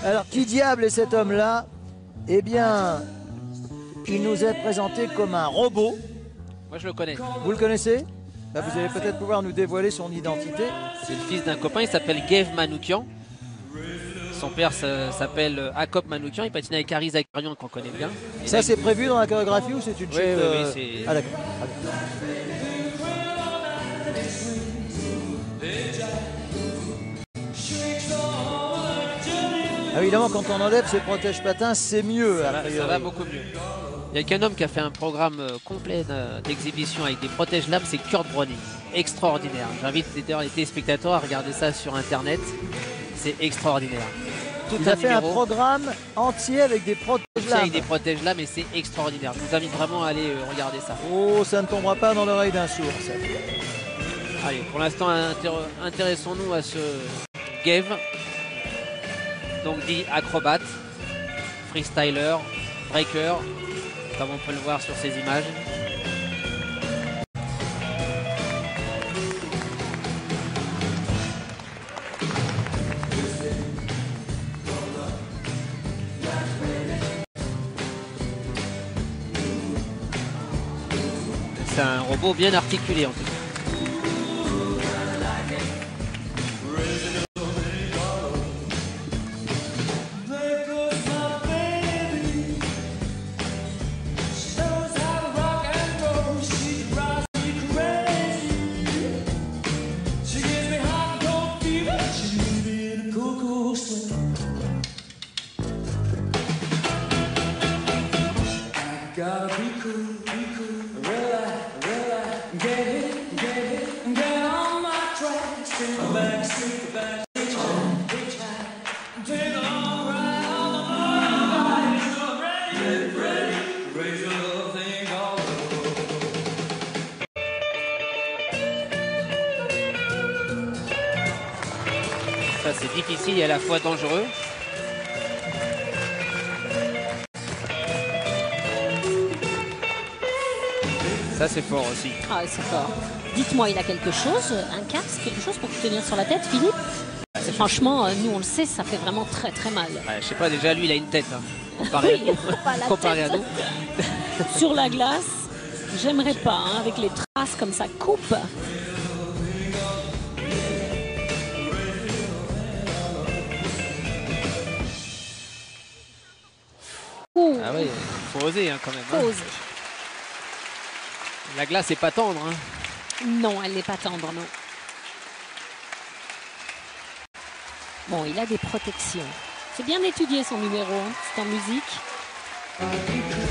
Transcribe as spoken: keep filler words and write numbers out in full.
Alors, qui diable est cet homme-là? Eh bien, il nous est présenté comme un robot. Moi, je le connais. Vous le connaissez? Bah, vous allez peut-être pouvoir nous dévoiler son identité. C'est le fils d'un copain, il s'appelle Gabe Manoukian. Son père s'appelle Akop Manoukian, il patine avec Harry Zakarian qu'on connaît bien. Et ça, c'est prévu dans la chorégraphie ou c'est une chute? Oui, oui, euh... oui, Ah d'accord. Ah, évidemment, quand on enlève ses protèges patins, c'est mieux. Ça va, ça va beaucoup mieux. Il n'y a qu'un homme qui a fait un programme complet d'exhibition avec des protèges lames, c'est Kurt Browning. Extraordinaire. J'invite d'ailleurs les téléspectateurs à regarder ça sur internet. C'est extraordinaire. Tout Il un a fait numéro un programme entier avec des protèges lames. Avec des protèges lames, et c'est extraordinaire. Je vous invite vraiment à aller regarder ça. Oh, ça ne tombera pas dans l'oreille d'un sourd, ça. Allez, pour l'instant, intéressons-nous à ce Gabe. Donc dit acrobate, freestyler, breaker, comme on peut le voir sur ces images. C'est un robot bien articulé en tout cas. Ça c'est difficile et à la fois dangereux. Ça c'est fort aussi. Ah c'est fort. Dites-moi, il a quelque chose, un casque, quelque chose pour tenir sur la tête, Philippe? Franchement, nous on le sait, ça fait vraiment très très mal. Ouais, je sais pas, déjà lui il a une tête. Hein, comparé oui, à, pas la comparé tête. à nous. Sur la glace, j'aimerais pas, hein, avec les traces comme ça, coupe. Ouh. Ah oui, faut oser hein, quand même. Faut Hein. oser. La glace est pas tendre. Hein. Non, elle n'est pas tendre, non. Bon, il a des protections. C'est bien étudié son numéro, hein. C'est en musique.